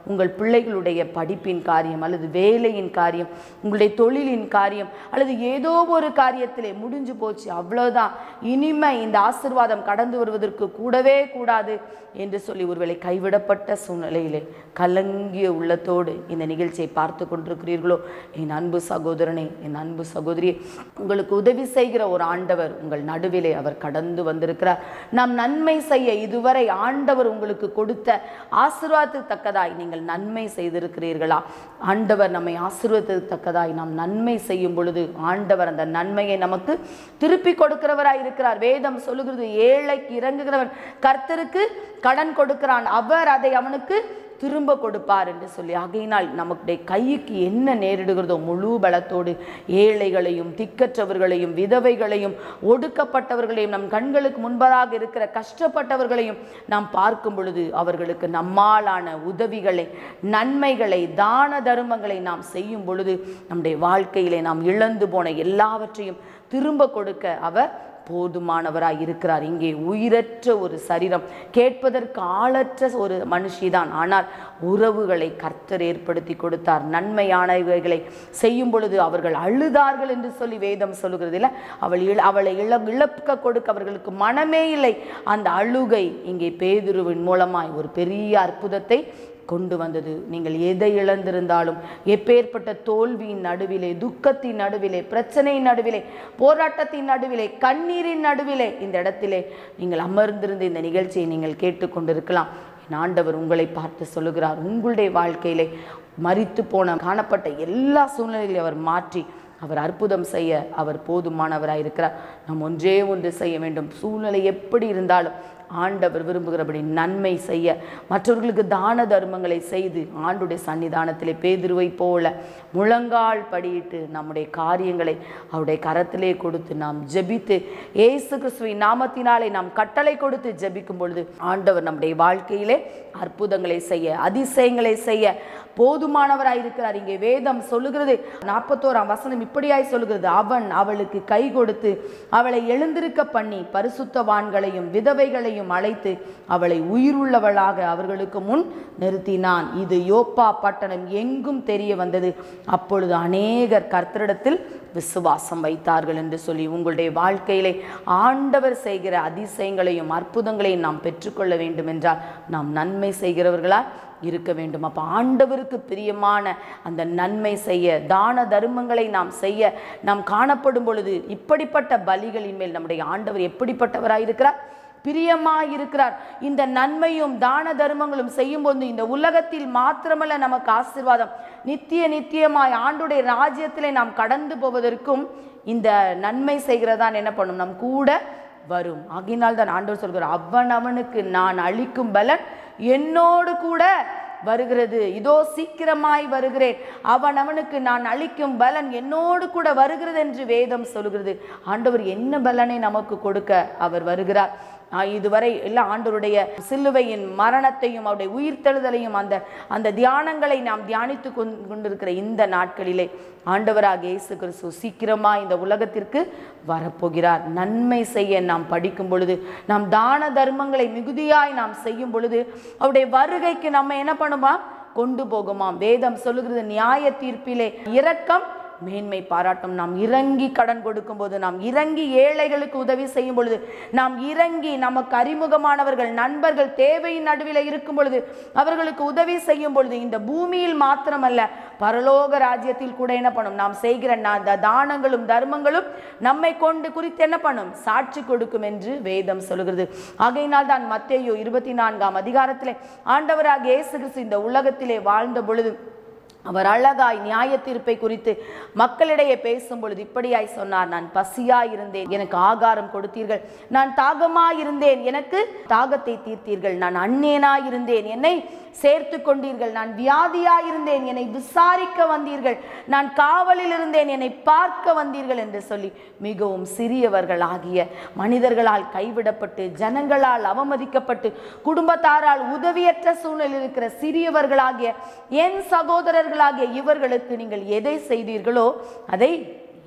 உங்கள் பிள்ளைகளுடைய படிப்பின் காரியம் அல்லது வேலையின் காரியம், உங்களுடைய தொழிலின் காரியம் அல்லது ஏதோ ஒரு காரியத்திலே முடிஞ்சு போச்சு, அவ்வளோதான், இனிமை இந்த ஆசீர்வாதம் கடந்து வருவதற்கு கூடவே கூடாது என்று சொல்லி ஒருவேளை கைவிடப்பட்ட சூழ்நிலையிலே கலங்கிய உள்ளத்தோடு இந்த நிகழ்ச்சியை பார்த்து கொண்டிருக்கிறீர்களோ, என் அன்பு சகோதரனே, என் அன்பு சகோதரியே, உங்களுக்கு உதவி செய்கிற ஒரு ஆண்டவர் உங்கள் நடுவிலே அவர் கடந்து வந்திருக்கிறார். நாம் நன்மை செய்ய இதுவரை ஆண்டவர் உங்களுக்கு கொடுத்த ஆசீர்வாதத்துக்கு தக்கதாய் நீங்கள் நன்மை செய்திருக்கிறீர்களா? ஆண்டவர் நம்மை ஆசீர்வாதத்துக்கு தக்கதாய் நாம் நன்மை செய்யும் பொழுது ஆண்டவர் அந்த நன்மையை நமக்கு திருப்பி கொடுக்கிறவராய் இருக்கிறார். வேதம் சொல்லுகிறது, ஏழைக்கு இறங்குகிறவன் கர்த்தருக்கு கடன் கொடுக்கிறான், அவர் அதை அவனுக்கு திரும்ப கொடுப்பார் என்று சொல்லி. ஆகையினால் நம்முடைய கைக்கு என்ன நேரிடுகிறதோ முழு பலத்தோடு ஏழைகளையும் திக்கற்றவர்களையும் விதவைகளையும் ஒடுக்கப்பட்டவர்களையும் நம் கண்களுக்கு முன்பதாக இருக்கிற கஷ்டப்பட்டவர்களையும் நாம் பார்க்கும் பொழுது அவர்களுக்கு நம்மாலான உதவிகளை, நன்மைகளை, தான தர்மங்களை நாம் செய்யும் பொழுது நம்முடைய வாழ்க்கையிலே நாம் இழந்து போன எல்லாவற்றையும் திரும்ப கொடுக்க அவர் போதுமானவராய் இருக்கிறார். இங்கே உயிரற்ற ஒரு சரீரம், கேட்பதற்கு ஆளற்ற ஒரு மனுஷிதான், ஆனால் உறவுகளை கர்த்தர் ஏற்படுத்தி கொடுத்தார். நன்மையானவைகளை செய்யும் பொழுது அவர்கள் அழுதார்கள் என்று சொல்லி வேதம் சொல்லுகிறது இல்லை? அவளை இழக்க கொடுக்க அவர்களுக்கு மனமே இல்லை. அந்த அழுகை இங்கே பேதுருவின் மூலமாய் ஒரு பெரிய அற்புதத்தை கொண்டு வந்தது. நீங்கள் எதை இழந்திருந்தாலும், எப்பேற்பட்ட தோல்வியின் நடுவிலே, துக்கத்தின் நடுவிலே, பிரச்சனையின் நடுவிலே, போராட்டத்தின் நடுவிலே, கண்ணீரின் நடுவிலே இந்த இடத்திலே நீங்கள் அமர்ந்திருந்த இந்த நிகழ்ச்சியை நீங்கள் கேட்டுக்கொண்டிருக்கலாம். ஆண்டவர் உங்களை பார்த்து சொல்லுகிறார், உங்களுடைய வாழ்க்கையிலே மரித்து போன காணப்பட்ட எல்லா சூழ்நிலைகளையும் அவர் மாற்றி அவர் அற்புதம் செய்ய அவர் போதுமானவராக இருக்கிறார். நாம் ஒன்றே ஒன்று செய்ய வேண்டும். சூழ்நிலை எப்படி இருந்தாலும் ஆண்டவர் விரும்புகிறபடி நன்மை செய்ய, மற்றவர்களுக்கு தான தர்மங்களை செய்து ஆண்டுடைய சன்னிதானத்திலே பேதுருவை போல முழங்கால் படியிட்டு நம்முடைய காரியங்களை அவருடைய கரத்திலே கொடுத்து நாம் ஜெபித்து இயேசு கிறிஸ்துவின் நாமத்தினாலே நாம் கட்டளை கொடுத்து ஜெபிக்கும் பொழுது ஆண்டவர் நம்முடைய வாழ்க்கையிலே அற்புதங்களை செய்ய, அதிசயங்களை செய்ய போதுமானவராயிருக்கிறார். இங்கே வேதம் சொல்லுகிறது, 41ஆம் வசனம் இப்படியாய் சொல்லுகிறது, அவன் அவளுக்கு கை கொடுத்து அவளை எழுந்திருக்க பண்ணி பரிசுத்தவான்களையும் விதவைகளையும் அழைத்து அவளை உயிருள்ளவளாக அவர்களுக்கு முன் நிறுத்தினான். இது யோப்பா பட்டணம் எங்கும் தெரிய வந்தது. அப்பொழுது அநேகர் கர்த்தரிடத்தில் விசுவாசம் வைத்தார்கள் என்று சொல்லி உங்களுடைய வாழ்க்கையிலே ஆண்டவர் செய்கிற அதிசயங்களையும் அற்புதங்களையும் நாம் பெற்றுக்கொள்ள வேண்டும் என்றால் நாம் நன்மை செய்கிறவர்களா இருக்க வேண்டும். அப்போ ஆண்டவருக்கு பிரியமான அந்த நன்மை செய்ய, தான தர்மங்களை நாம் செய்ய நாம் காணப்படும் பொழுது இப்படிப்பட்ட பலிகளின் மேல் நம்முடைய ஆண்டவர் எப்படிப்பட்டவராயிருக்கிறார்? பிரியமாயிருக்கிறார். இந்த நன்மையும் தான தர்மங்களும் செய்யும் போது இந்த உலகத்தில் மாத்திரமல்ல நமக்கு ஆசீர்வாதம், நித்தியமாய் ஆண்டுடைய ராஜ்யத்திலே நாம் கடந்து போவதற்கும் இந்த நன்மை செய்கிறதான் என்ன பண்ணும், நம் கூட வரும். ஆகினால் தான் ஆண்டவர் சொல்கிறார், அவனுக்கு நான் அளிக்கும் பலன் என்னோடு கூட வருகிறது, இதோ சீக்கிரமாய் வருகிறேன், அவனுக்கு நான் அளிக்கும் பலன் என்னோடு கூட வருகிறது என்று வேதம் சொல்கிறது. ஆண்டவர் என்ன பலனை நமக்கு கொடுக்க அவர் வருகிறார்? இதுவரை எல்லாம் ஆண்டவருடைய சிலுவையின் மரணத்தையும் அவருடைய உயிர்த்தெழுதலையும் அந்த தியானங்களை நாம் தியானித்து கொண்டிருக்கிற இந்த நாட்களிலே ஆண்டவராக இயேசு கிறிஸ்து சீக்கிரமா இந்த உலகத்திற்கு வரப்போகிறார். நன்மை செய்ய நாம் படிக்கும் பொழுது, நாம் தான தர்மங்களை மிகுதியாய் நாம் செய்யும் பொழுது அவருடைய வருகைக்கு நம்ம என்ன பண்ணுமா, கொண்டு போகுமாம். வேதம் சொல்லுகிறது, நியாய தீர்ப்பிலே இரக்கம் மேன்மை பாராட்டும். நாம் இறங்கி கடன் கொடுக்கும் போது, நாம் இறங்கி ஏழைகளுக்கு உதவி செய்யும் பொழுது, நாம் இறங்கி நமக்கு அறிமுகமானவர்கள் நண்பர்கள் தேவையின் நடுவில் இருக்கும் பொழுது அவர்களுக்கு உதவி செய்யும் பொழுது இந்த பூமியில் மாத்திரமல்ல பரலோக ராஜ்யத்தில் கூட என்ன பண்ணும், நாம் செய்கிற தானங்களும் தர்மங்களும் நம்மை கொண்டு குறித்து என்ன பண்ணும், சாட்சி கொடுக்கும் என்று வேதம் சொல்கிறது. ஆகையினால் தான் மத்தேயு 24ஆம் அதிகாரத்திலே ஆண்டவராக இயேசு கிறிஸ்து இந்த உலகத்திலே வாழ்ந்த பொழுது அவர் அழகாய் நியாய தீர்ப்பை குறித்து மக்களிடையே பேசும் பொழுது இப்படியாய் சொன்னார், நான் பசியாயிருந்தேன், எனக்கு ஆகாரம் கொடுத்தீர்கள், நான் தாகமாயிருந்தேன், எனக்கு தாகத்தை தீர்த்தீர்கள், நான் அந்நியனாயிருந்தேன், என்னை சேர்த்து கொண்டீர்கள், நான் வியாதியாயிருந்தேன், என்னை விசாரிக்க வந்தீர்கள், நான் காவலில் இருந்தேன், என்னை பார்க்க வந்தீர்கள் என்று சொல்லி மிகவும் சிறியவர்களாகிய மனிதர்களால் கைவிடப்பட்டு, ஜனங்களால் அவமதிக்கப்பட்டு, குடும்பத்தாரால் உதவியற்ற சூழ்நிலையில் இருக்கிற சிறியவர்களாகிய என் சகோதரர்களாகிய இவர்களுக்கு நீங்கள் எதை செய்தீர்களோ அதை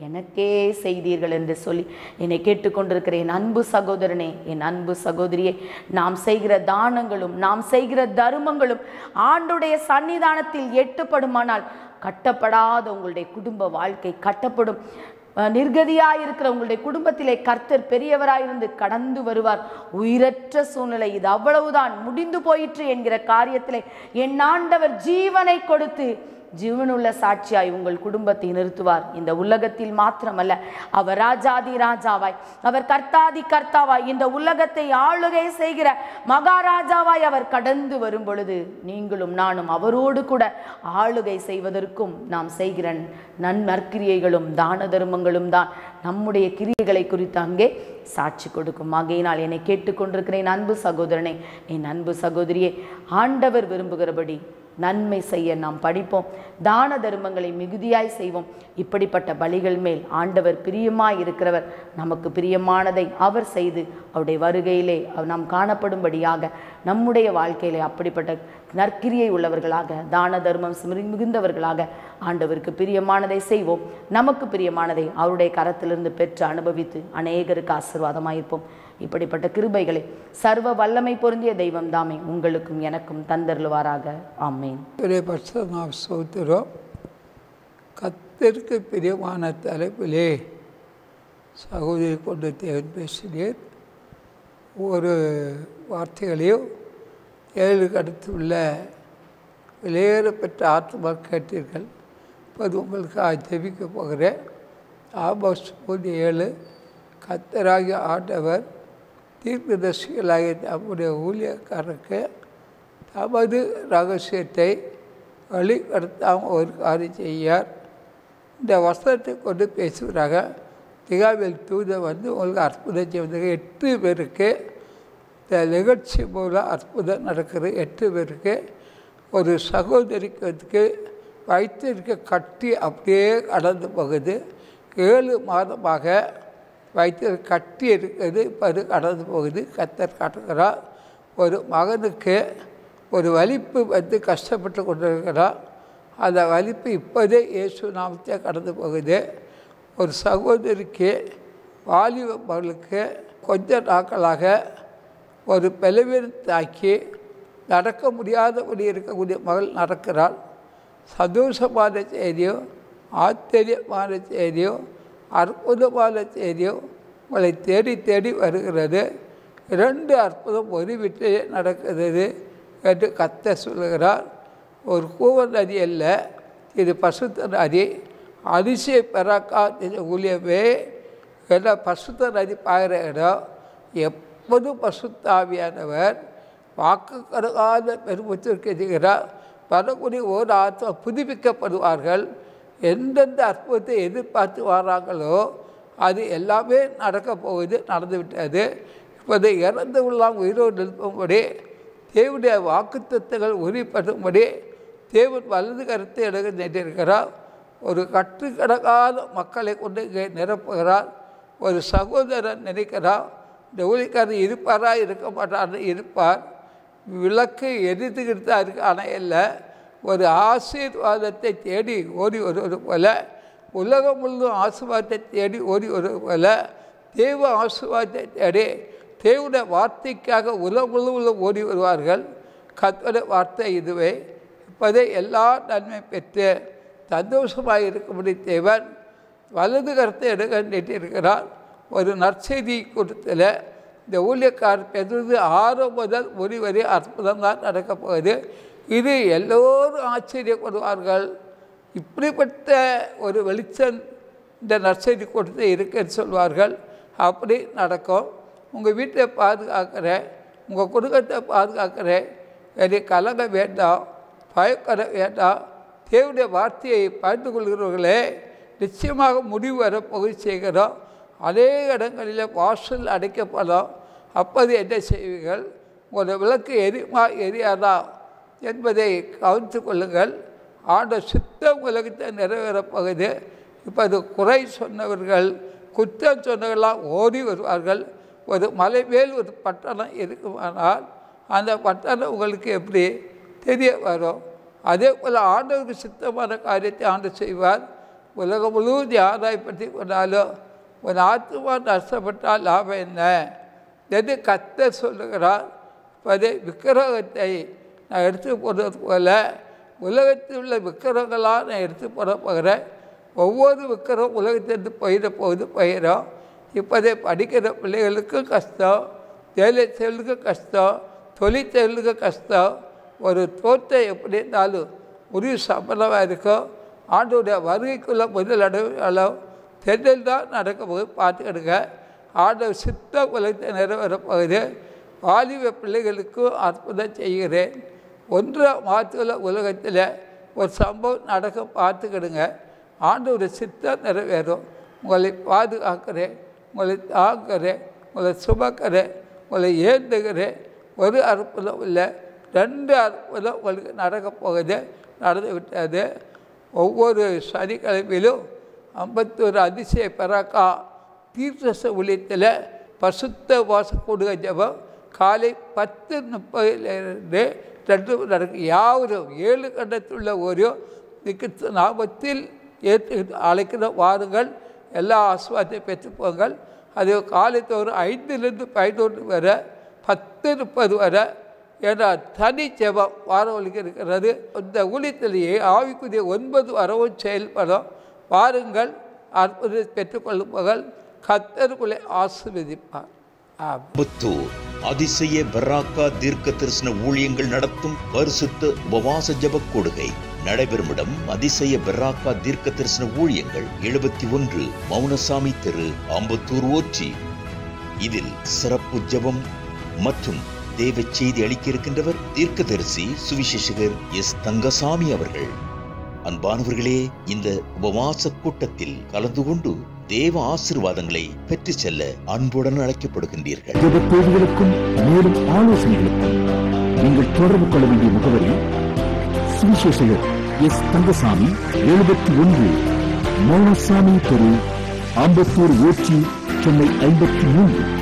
எனக்கே செய்தீர்கள் என்று சொல்லி என்னை கேட்டுக்கொண்டிருக்கிற என் அன்பு சகோதரனே, என் அன்பு சகோதரியே, நாம் செய்கிற தானங்களும் நாம் செய்கிற தர்மங்களும் ஆண்டுடைய சன்னிதானத்தில் எட்டுப்படுமானால் கட்டப்படாத உங்களுடைய குடும்ப வாழ்க்கை கட்டப்படும். நிர்கதியாயிருக்கிற உங்களுடைய குடும்பத்திலே கர்த்தர் பெரியவராயிருந்து கடந்து வருவார். உயிரற்ற சூழ்நிலை இது அவ்வளவுதான், முடிந்து போயிற்று என்கிற காரியத்திலே என் ஆண்டவர் ஜீவனை கொடுத்து ஜீவனுள்ள சாட்சியாய் உங்கள் குடும்பத்தை நிறுத்துவார். இந்த உலகத்தில் மாத்திரமல்ல, அவர் ராஜாதி ராஜாவாய், அவர் கர்த்தாதி கர்த்தாவாய், இந்த உலகத்தை ஆளுகை செய்கிற மகாராஜாவாய் அவர் கடந்து வரும் பொழுது நீங்களும் நானும் அவரோடு கூட ஆளுகை செய்வதற்கும் நாம் செய்கிற நற்கிரியைகளும் தான தர்மங்களும் தான் நம்முடைய கிரியைகளை குறித்து அங்கே சாட்சி கொடுக்கும். ஆகையினால் என்னை கேட்டுக்கொண்டிருக்கிற என் அன்பு சகோதரனே, என் அன்பு சகோதரியே, ஆண்டவர் விரும்புகிறபடி நன்மை செய்ய நாம் படிப்போம். தான தர்மங்களை மிகுதியாய் செய்வோம். இப்படிப்பட்ட பலிகள் மேல் ஆண்டவர் பிரியமாய் இருக்கிறவர். நமக்கு பிரியமானதை அவர் செய்து அவருடைய வருகையிலே நாம் காணப்படும்படியாக நம்முடைய வாழ்க்கையிலே அப்படிப்பட்ட நற்கிரியை உள்ளவர்களாக, தான தர்மம் மிகுந்தவர்களாக ஆண்டவருக்கு பிரியமானதை செய்வோம். நமக்கு பிரியமானதை அவருடைய கரத்திலிருந்து பெற்று அனுபவித்து அநேகருக்கு ஆசீர்வாதமாயிருப்போம். இப்படிப்பட்ட கிருபைகளை சர்வ வல்லமை பொருந்திய தெய்வம் தாமே உங்களுக்கும் எனக்கும் தந்தருளுவாராக. ஆமேன். சோத்திரம். கர்த்தருக்கு பிரியமான தலைப்பிலே சகோதரி கொண்டு தேவன் பேசினேன். ஒரு வார்த்தைகளையும் 7 அடுத்துள்ள வெளியேற பெற்ற ஆத்மா கேட்டீர்கள். இப்போது உங்களுக்கு ஜெபிக்க போகிறேன். ஆமோஸ் 3:7 கர்த்தராகிய ஆண்டவர் தீர்க்கதரிசிகளாகிய நம்முடைய ஊழியக்காரருக்கு தமது ரகசியத்தை வெளிப்படுத்தாமல் ஒரு காரியம் செய்யார். இந்த வசனத்தை கொண்டு பேசுகிறாங்க. திகாவில் தூதர் வந்து உங்களுக்கு அற்புதம் செய்வதாக 8 பேருக்கு இந்த நிகழ்ச்சி மூலம் அற்புதம் நடக்கிறது. 8 பேருக்கு ஒரு சகோதரிக்கு வைத்திருக்க கட்டி அப்படியே கடந்து போகுது. 7 மாதமாக வைத்திரு கட்டி இருக்கிறது, இப்போ அது கடந்து போகுது. கர்த்தர் காட்டுகிறார். ஒரு மகனுக்கு ஒரு வலிப்பு வந்து கஷ்டப்பட்டு கொண்டிருக்கிறார். அந்த வலிப்பு இப்போதே இயேசு நாமத்தை கடந்து போகுது. ஒரு சகோதரிக்கு வாலிப மகளுக்கு கொஞ்ச நாட்களாக ஒரு பலவீனத்தாக்கி நடக்க முடியாதபடி இருக்கக்கூடிய மகள் நடக்கிறாள். சந்தோஷமான செய்தியும் ஆச்சரியமான செய்தியும் அற்புதமான செய்தியும் உங்களை தேடி தேடி வருகிறது. 2 அற்புதம் ஒரு வீட்டிலே நடக்கிறது என்று கர்த்தர் சொல்லுகிறார். ஒரு கூவ நதி அல்ல, இது பசுத்த நதி. அதிசய பெறாக்கா ஊழியமே எல்லாம் பசுத்த நதி பாயிற இடம். எப்போதும் பசுத்தாவியானவர் வாக்கு கருகாத பெருமுச்சிருக்கிறார். வரக்கூடிய ஒரு ஆத்மா புதுப்பிக்கப்படுவார்கள். எந்தெந்த அற்புதத்தை எதிர்பார்த்து வராங்களோ அது எல்லாமே நடக்க போகுது, நடந்துவிட்டது. இப்போது இறந்தவெல்லாம் உயிரோடு நிற்பும்படி, தேவனுடைய வாக்குத்தத்தங்கள் உறுதிப்படும்படி தேவன் வலது கருத்தை எடுக்க நினைத்திருக்கிறார். ஒரு கட்டுக்கடக்காத மக்களை கொண்டு இங்கே நிரப்புகிறார். ஒரு சகோதரன் நினைக்கிறார், இந்த ஊழியக்காரர் இருப்பாரா இருக்க மாட்டார்னு இருப்பார். விளக்கு எரித்துக்கிட்டு தான் இருக்கு, ஆனால் இல்லை. ஒரு ஆசீர்வாதத்தை தேடி ஓடி வருவது போல, உலகம் முழுவதும் ஆசீர்வாதத்தை தேடி ஓடி வருவது போல, தேவ ஆசீர்வாதத்தை தேடி தேவனுடைய வார்த்தைக்காக உலகம் முழுவதும் ஓடி வருவார்கள். கர்த்தருடைய வார்த்தை இதுவே. இப்போதே எல்லா நன்மை பெற்று சந்தோஷமாக இருக்கும்படி தேவன் வலது கருத்தை எடுக்க நீட்டிருக்கிறார். ஒரு நற்செய்தி கூட்டத்தில் இந்த ஊழியக்காரர் பெற்றது 6 முதல் 1 வரை அற்புதம் தான் நடக்கப் போகுது. இது எல்லோரும் ஆச்சரியப்படுவார்கள். இப்படிப்பட்ட ஒரு வெளிச்சம் இந்த நற்செய்தி கூட்டத்தில் இருக்குன்னு சொல்வார்கள். அப்படி நடக்கும். உங்கள் வீட்டை பாதுகாக்கிறேன், உங்கள் குடும்பத்தை பாதுகாக்கிறேன். எனக்கு கலங்க வேண்டாம், பயப்பட வேண்டாம். தேவனுடைய வார்த்தையை பகிர்ந்து கொள்கிறவர்களே, நிச்சயமாக முடிவு வரப்போது செய்கிறோம். அநேக இடங்களில் வாசல் அடைக்கப்படும். அப்போது என்ன செய்வீர்கள்? உங்களுடைய விளக்கு எரியுமா எரியாதா என்பதை கவனித்து கொள்ளுங்கள். ஆண்டவர் சித்தம் உலகத்தை நிறைவேறப்போகுது. இப்போ அது குறை சொன்னவர்கள், குற்றம் சொன்னவர்களாம் ஓடி வருவார்கள். ஒரு மலை மேல் ஒரு பட்டணம் இருக்குமானால் அந்த பட்டணம் உங்களுக்கு எப்படி தெரிய வரும்? அதே போல் ஆண்டவருக்கு சித்தமான காரியத்தை ஆண்டு செய்வார். உலகம் முழுவதும் ஆதாயப்படுத்தி கொண்டாலும் ஒரு ஆத்மா நஷ்டப்பட்டால் லாபம் என்ன என்று கர்த்தர் சொல்லுகிறார். விக்கிரகத்தை நான் எடுத்து போடுறது போல உலகத்தில் உள்ள விக்கிரகங்களாக நான் எடுத்து போட போகிறேன். ஒவ்வொரு விக்கிரகம் உலகத்திலிருந்து போயிடும். இப்போதே படிக்கிற பிள்ளைகளுக்கும் கஷ்டம், வேலை செய்வதுக்கு கஷ்டம், தொழில் செய்வதுக்கு கஷ்டம். ஒரு தோட்டம் எப்படி இருந்தாலும் முடிவு சம்பளமாக இருக்கும். ஆண்டோடைய வருகைக்குள்ள முதல் அளவு தென்றல் தான் நடக்கும்போது பார்த்துக்கிடுங்க. ஆண்டவர் சித்த உலகத்தை நிறைவேறப்போகுது. வாலிப பிள்ளைகளுக்கும் அற்புதம் செய்கிறேன். 1 மாதத்துல உலகத்தில் ஒரு சம்பவம் நடக்க பார்த்துக்கிடுங்க. ஆண்டோடைய சித்தம் நிறைவேறும். உங்களை பாதுகாக்கிறேன், உங்களை தாங்குகிறேன், உங்களை சுமக்கிறேன், உங்களை ஏந்துகிறேன். ஒரு அற்புதம் இல்லை, 2 அற்புதம் உங்களுக்கு நடக்க போகுது, நடந்து விட்டது. ஒவ்வொரு சனிக்கிழமையிலும் 51 அதிசய பராக்கா தீர்த்த ஊழியத்தில் பசுத்த வாசம் கூடுக ஜபம் காலை 10:30 2 நடக்கும். யாவரும் 7 கண்டத்தில் உள்ள ஒரு நாமத்தில் ஏற்று அழைக்கிற வாருங்கள், எல்லா ஆசீர்வாதத்தையும் பெற்றுப்போங்கள். அது காலைத்தோறும் 5 to 11 வரை 10:30 வரை என்ற தனி ஜெபம் வாரவழிக்கு இருக்கிறது. இந்த ஊழியத்திலேயே ஆவிக்குரிய 9 வரவும் செயல்படும். வாருங்கள், அற்புதத்தை பெற்றுக்கொள்ளுங்கள். கர்த்தருக்குள்ளே ஆசீர்வதிப்பார். அதிசய பராக்கா தீர்க்க தரிசன ஊழியங்கள் நடத்தும் பரிசுத்த உபவாச ஜெப கொடுகை நடைபெறும் இடம் அதிசய பராக்கா தீர்க்க தரிசன ஊழியங்கள் 71 மௌனசாமி தெரு, ஆம்பத்தூர் ஊர்ச்சி. இதில் சிறப்பு ஜெபம் மற்றும் தேவ செய்தி அளிக்க இருக்கின்றவர் தீர்க்கதரிசி சுவிசேஷகர் எஸ். தங்கசாமி அவர்கள். அன்பானவர்களே, இந்த உபவாச கூட்டத்தில் கலந்து கொண்டு தேவ ஆசீர்வாதங்களை பெற்று செல்ல அன்புடன் அழைக்கப்படுகின்றீர்கள். தேவைகளுக்கும் மேலும் ஆலோசனைகளுக்கும் நீங்கள் தொடர்பு கொள்ள வேண்டிய முகவரி சுவிசேஷகர் எஸ். தங்கசாமி, 71 மௌனசாமி தெரு, ஆம்பத்தூர் ஊர்ச்சி, சென்னை 53.